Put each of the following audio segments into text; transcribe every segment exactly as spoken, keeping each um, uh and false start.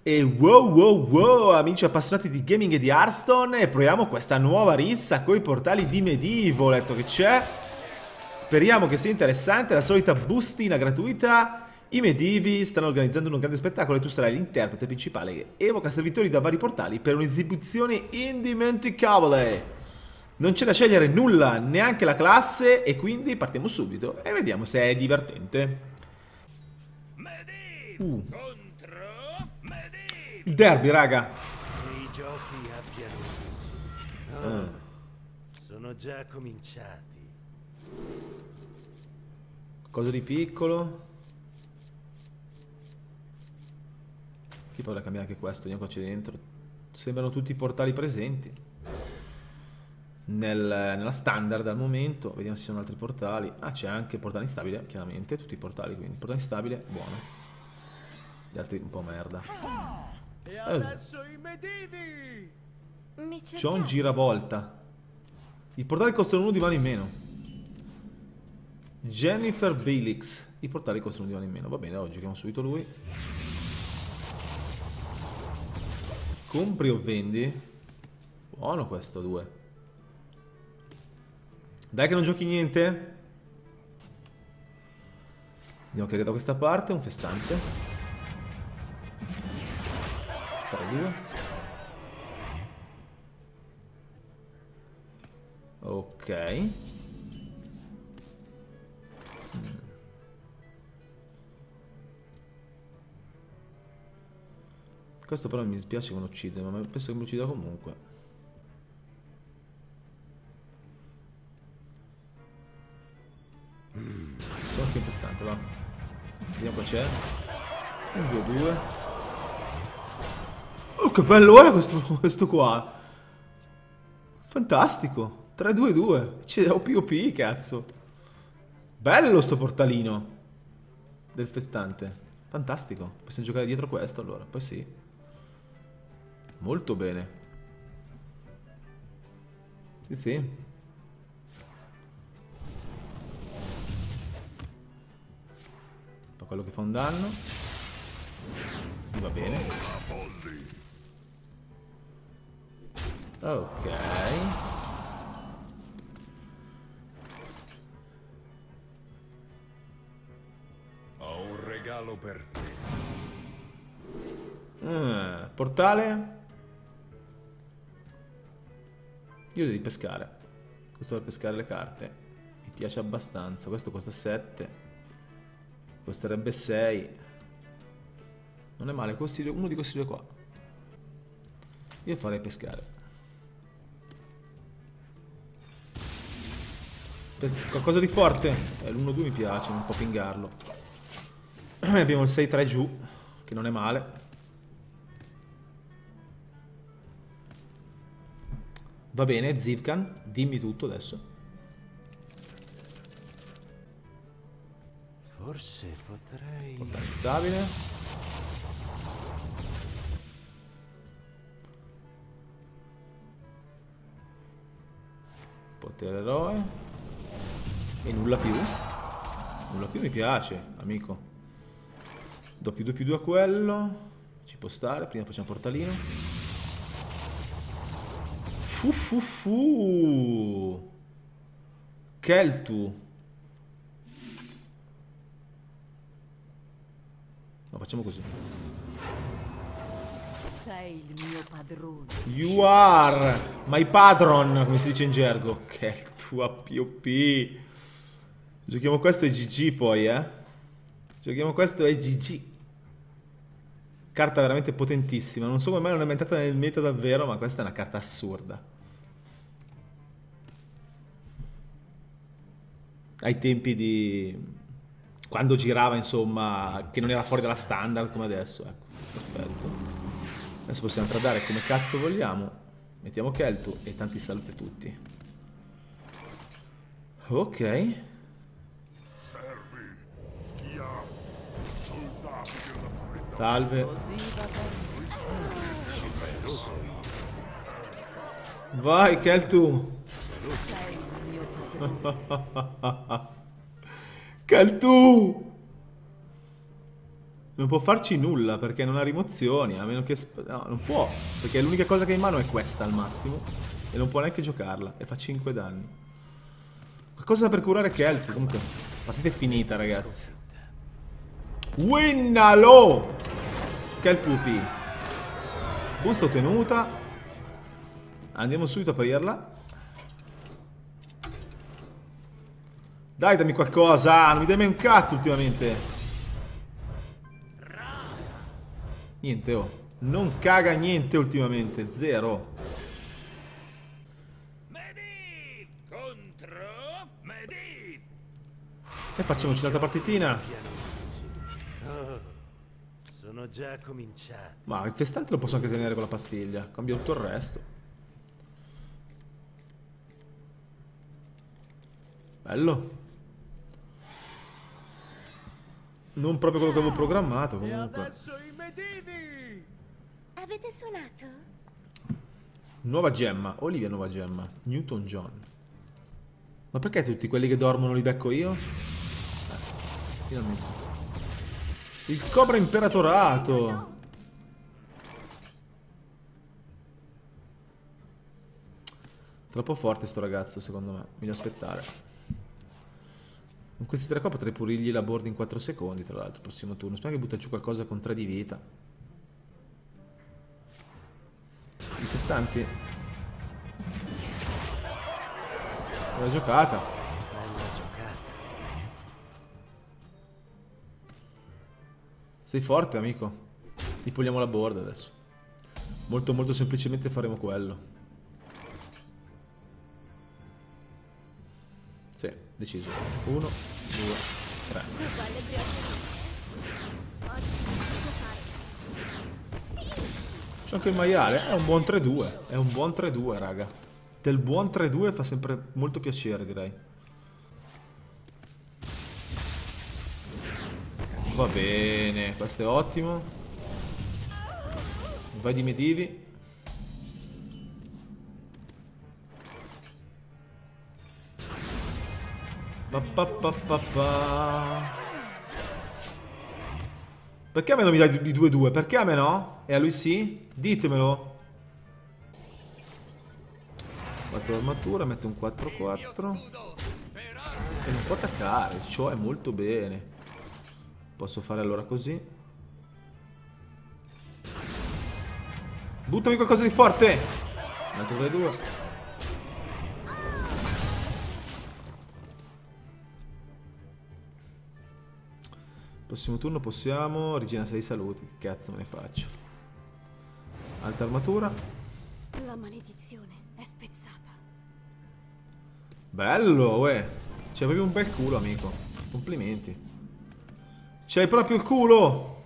E wow wow wow, amici appassionati di gaming e di Hearthstone, e proviamo questa nuova rissa con i portali di Medieval. Ho letto che c'è. Speriamo che sia interessante, la solita bustina gratuita. I Medivi stanno organizzando un grande spettacolo e tu sarai l'interprete principale che evoca servitori da vari portali per un'esibizione indimenticabile. Non c'è da scegliere nulla, neanche la classe, e quindi partiamo subito e vediamo se è divertente. Uh. Il derby, raga. I giochi abbiano inizio. Oh, Ah. sono già cominciati. Cosa di piccolo. Chi può cambiare anche questo? Vediamo qua c'è dentro. Sembrano tutti i portali presenti Nel, nella standard al momento. Vediamo se ci sono altri portali. Ah, c'è anche portale instabile, chiaramente. Tutti i portali, quindi portale instabile, buono. Gli altri un po' merda. E adesso i Medivi! Mi C'ho un cercate? giravolta. I portali costano uno di mano in meno. Jennifer Belix. I portali costano uno di mano in meno. Va bene, oggi giochiamo subito lui. Compri o vendi? Buono questo, due. Dai che non giochi niente. Andiamo che da questa parte, un festante. tre due. Ok. Mm. Questo però mi dispiace che non uccide, ma penso che mi uccida comunque. Sono anche infestante, va. Vediamo qua c'è. Un due due. Oh, che bello è questo, questo qua. Fantastico. tre due due. C'è O P O P, cazzo. Bello sto portalino del festante. Fantastico. Possiamo giocare dietro questo allora. Poi sì. Molto bene. Sì, sì. Quello che fa un danno. Va bene. Ok. Ho un regalo per te. Ah, portale. Io devo pescare. Questo per pescare le carte. Mi piace abbastanza. Questo costa sette. Costerebbe sei. Non è male, questi, uno di questi due qua. Io farei pescare. Pes qualcosa di forte. Eh, l'uno due mi piace, non può pingarlo. Abbiamo il sei tre giù, che non è male. Va bene, Zivkan, dimmi tutto adesso. Forse potrei... Portale stabile. Potere eroe. E nulla più. Nulla più mi piace, amico. Do più due più due a quello. Ci può stare, prima facciamo portalino. Fu fu fu. Keltu. No, facciamo così. Sei il mio padrone. You are my patron, come si dice in gergo. Ok, il tuo P O P. Giochiamo questo e G G poi, eh. Giochiamo questo e G G. Carta veramente potentissima. Non so come mai non è mai entrata nel meta davvero, ma questa è una carta assurda. Ai tempi di... quando girava, insomma, che non era fuori dalla standard come adesso, ecco, perfetto. Adesso possiamo tradare come cazzo vogliamo. Mettiamo Keltu e tanti salve tutti. Ok. Salve. Così va bene. Vai Keltu. Sei il mio padrone. Keltu. Non può farci nulla perché non ha rimozioni, a meno che... No, non può, perché l'unica cosa che ha in mano è questa al massimo. E non può neanche giocarla, e fa cinque danni. Qualcosa per curare Kelp, comunque. La partita è finita, ragazzi. Winnalo! Kelp U P. Busta ottenuta. Andiamo subito a aprirla. Dai, dammi qualcosa. Non mi dai mai un cazzo ultimamente. Niente, oh. Non caga niente ultimamente. Zero. Medivh contro Medivh. E facciamoci un'altra partitina. Oh, sono già cominciati. Ma il festante lo posso anche tenere con la pastiglia. Cambio tutto il resto. Bello. Non proprio quello che avevo programmato, comunque. E adesso i Medivh! Avete suonato? Nuova gemma. Olivia nuova gemma. Newton John. Ma perché tutti quelli che dormono li becco io? Eh, finalmente. Il Cobra Imperatorato. Troppo forte sto ragazzo, secondo me. Meglio aspettare. Con questi tre qua potrei purirgli la board in quattro secondi, tra l'altro, prossimo turno. Spero che butta giù qualcosa con tre di vita. Infestanti. Bella giocata. Bella giocata. Sei forte, amico. Ti puliamo la board adesso. Molto molto semplicemente faremo quello. Sì, deciso. Uno, due, tre. C'è anche il maiale. È un buon tre due. È un buon tre due, raga. Del buon tre due fa sempre molto piacere, direi. Va bene, questo è ottimo. Vai di Medivh. Pa, pa, pa, pa, pa. Perché a me non mi dai di due due? Perché a me no? E a lui sì? Ditemelo. quattro armatura, mette un quattro quattro. E non può attaccare, ciò è molto bene. Posso fare allora così. Buttami qualcosa di forte. Un altro tre due. Prossimo turno possiamo Regina sei saluti. Che cazzo me ne faccio? Alta armatura. La maledizione è spezzata. Bello, uè. C'hai proprio un bel culo, amico. Complimenti. C'hai proprio il culo.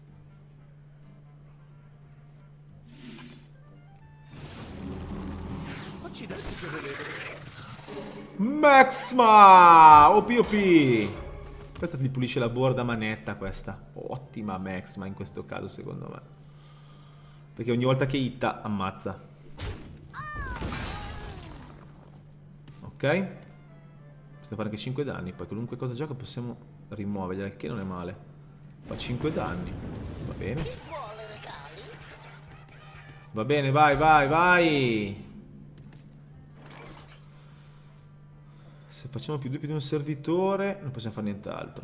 Accidenti che vedete. Maxma! O P O P. Questa ti pulisce la board a manetta, questa. Ottima Maxma in questo caso, secondo me. Perché ogni volta che hitta, ammazza. Ok. Possiamo fare anche cinque danni. Poi qualunque cosa gioca possiamo rimuovergliela, il che non è male. Fa cinque danni. Va bene. Va bene, vai, vai, vai. Se facciamo più due più di un servitore, non possiamo fare nient'altro.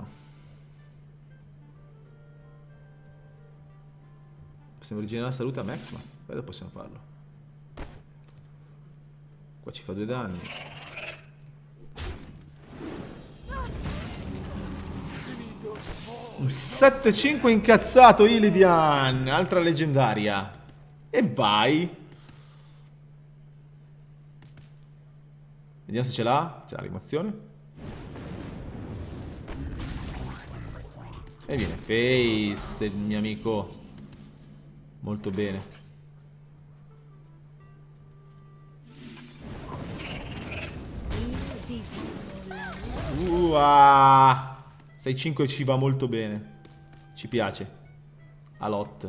Possiamo rigenerare la salute a Maxma. Quello possiamo farlo. Qua ci fa due danni. Un sette cinque incazzato Illidan. Altra leggendaria. E vai. Vediamo se ce l'ha. C'è la rimozione. E viene Face, il mio amico. Molto bene. Uah. sei cinque ci va molto bene. Ci piace. A lot.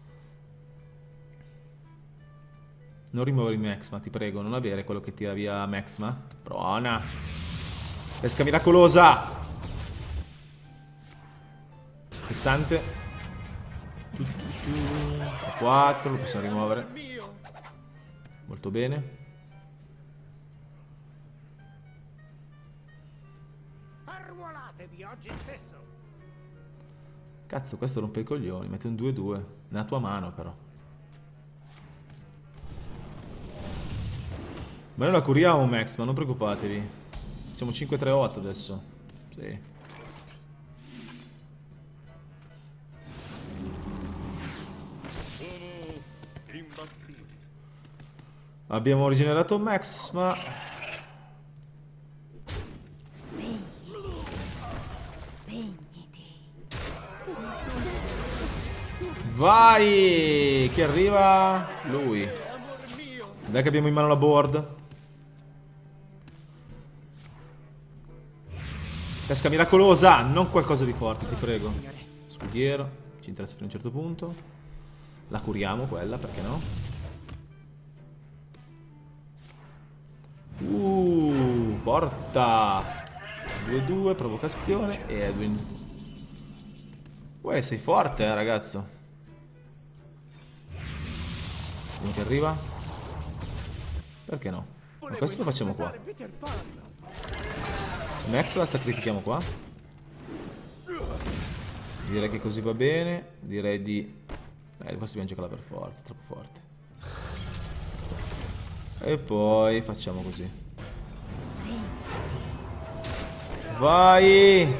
Non rimuovere il Maxma, ti prego, non avere quello che tira via Maxma. Prona. Pesca miracolosa. Istante. quattro, lo possiamo rimuovere. Molto bene. Arruolatevi oggi stesso. Cazzo, questo rompe i coglioni. Mette un due due. Nella tua mano, però. Ma noi la curiamo, Max, ma non preoccupatevi. Facciamo cinque tre otto adesso. Sì. Abbiamo rigenerato Max, ma... Spegni. Spegniti. Vai! Chi arriva? Lui. Dai che abbiamo in mano la board. Pesca miracolosa, non qualcosa di forte, ti prego. Scudiero, ci interessa fino a un certo punto. La curiamo quella, perché no? Uh, porta. due due, provocazione e Edwin. Uè, sei forte, eh, ragazzo. Uno che arriva. Perché no? Ma questo lo facciamo qua. Max la sacrifichiamo qua. Direi che così va bene. Direi di... Eh, questo dobbiamo giocarla per forza, troppo forte. E poi facciamo così. Vai!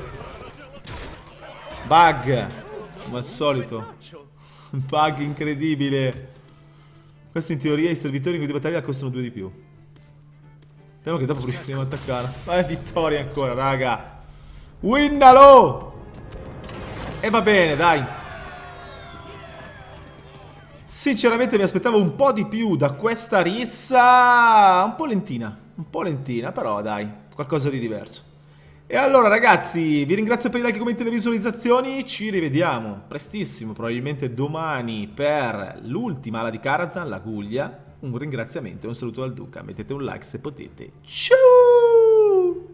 Bug! Come al solito. Bug incredibile. Questo in teoria i servitori in cui di battaglia costano due di più. Speriamo che dopo riusciremo ad attaccare. Vai, vittoria ancora, raga. Winnalo! E va bene, dai. Sinceramente mi aspettavo un po' di più da questa rissa. Un po' lentina. Un po' lentina, però dai. Qualcosa di diverso. E allora, ragazzi, vi ringrazio per i like, i commenti e le visualizzazioni. Ci rivediamo prestissimo, probabilmente domani, per l'ultima ala di Karazhan, la Guglia. Un ringraziamento e un saluto dal Duca. Mettete un like se potete. Ciao!